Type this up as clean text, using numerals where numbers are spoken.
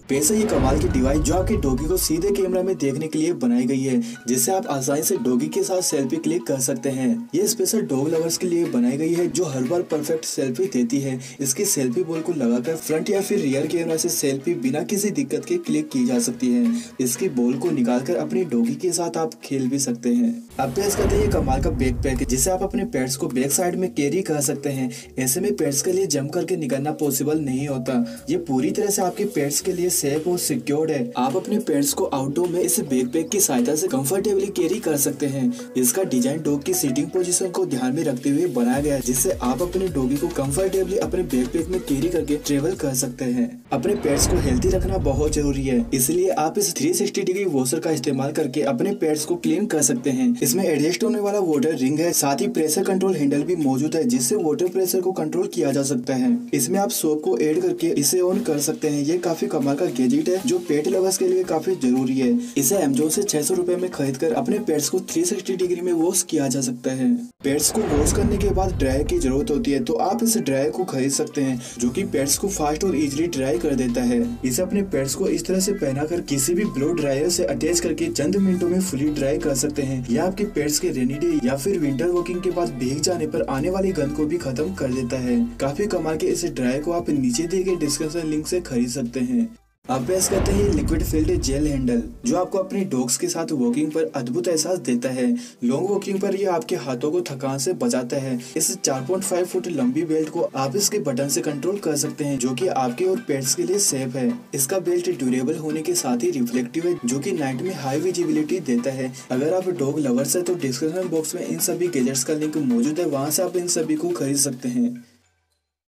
पेश है ये कमाल की डिवाइस जो आपके डॉगी को सीधे कैमरा में देखने के लिए बनाई गई है, जिससे आप आसानी से डॉगी के साथ सेल्फी क्लिक कर सकते हैं। ये स्पेशल डॉग लवर्स के लिए बनाई गई है जो हर बार परफेक्ट सेल्फी देती है। इसकी सेल्फी बॉल को लगाकर फ्रंट या फिर रियर कैमरा से सेल्फी बिना किसी दिक्कत के क्लिक की जा सकती है। इसकी बॉल को निकालकर अपनी डॉगी के साथ आप खेल भी सकते हैं। अब पेश करते हैं ये कमाल का बैकपैक जिसे आप अपने पेट्स को बैक साइड में कैरी कर सकते हैं। ऐसे में पेट्स के लिए जंप करके निकलना पॉसिबल नहीं होता। ये पूरी तरह से आपके पेट्स के लिए सेफ और सिक्योर्ड है। आप अपने पेट्स को आउटडोर में इस बैकपैक की सहायता से कंफर्टेबली कैरी कर सकते हैं। इसका डिजाइन डॉग की सीटिंग पोजीशन को ध्यान में रखते हुए बनाया गया है, जिससे आप अपने डॉगी को कंफर्टेबली अपने बैकपैक में कैरी करके ट्रेवल कर सकते हैं। अपने पेट्स को हेल्थी रखना बहुत जरूरी है, इसलिए आप इस 360 डिग्री वॉशर का इस्तेमाल करके अपने पेट्स को क्लीन कर सकते हैं। इसमें एडजस्ट होने वाला वाटर रिंग है, साथ ही प्रेशर कंट्रोल हैंडल भी मौजूद है जिससे वाटर प्रेशर को कंट्रोल किया जा सकता है। इसमें आप सोप को ऐड करके इसे ऑन कर सकते हैं। ये काफी कमाल का गैजेट है जो पेट लवर्स के लिए काफी जरूरी है। इसे अमेज़न से 600 रुपए में खरीद कर अपने पेट्स को 360 डिग्री में वॉश किया जा सकता है। पेट्स को वॉश करने के बाद ड्रायर की जरूरत होती है, तो आप इस ड्रायर को खरीद सकते हैं जो कि पेट्स को फास्ट और इजीली ड्राई कर देता है। इसे अपने पेट्स को इस तरह से पहनाकर किसी भी ब्लो ड्रायर से अटैच करके चंद मिनटों में फुली ड्राई कर सकते हैं। यह आपके पेट्स के रेनी डे या फिर विंटर वॉकिंग के बाद भीग जाने पर आने वाली गंध को भी खत्म कर देता है। काफी कमाल के इस ड्रायर को आप नीचे दिए गए डिस्क्रिप्शन लिंक से खरीद सकते हैं। अब पेश करते हैं लिक्विड फिल्ड जेल हैंडल जो आपको अपने डॉग्स के साथ वॉकिंग पर अद्भुत एहसास देता है। लॉन्ग वॉकिंग पर यह आपके हाथों को थकान से बचाता है। इस 4.5 फुट लंबी बेल्ट को आप इसके बटन से कंट्रोल कर सकते हैं जो कि आपके और पेट्स के लिए सेफ है। इसका बेल्ट ड्यूरेबल होने के साथ ही रिफ्लेक्टिव है जो कि नाइट में हाई विजिबिलिटी देता है। अगर आप डॉग लवर्स है तो डिस्क्रिप्शन बॉक्स में इन सभी गैजेट्स का लिंक मौजूद है, वहाँ से आप इन सभी को खरीद सकते हैं।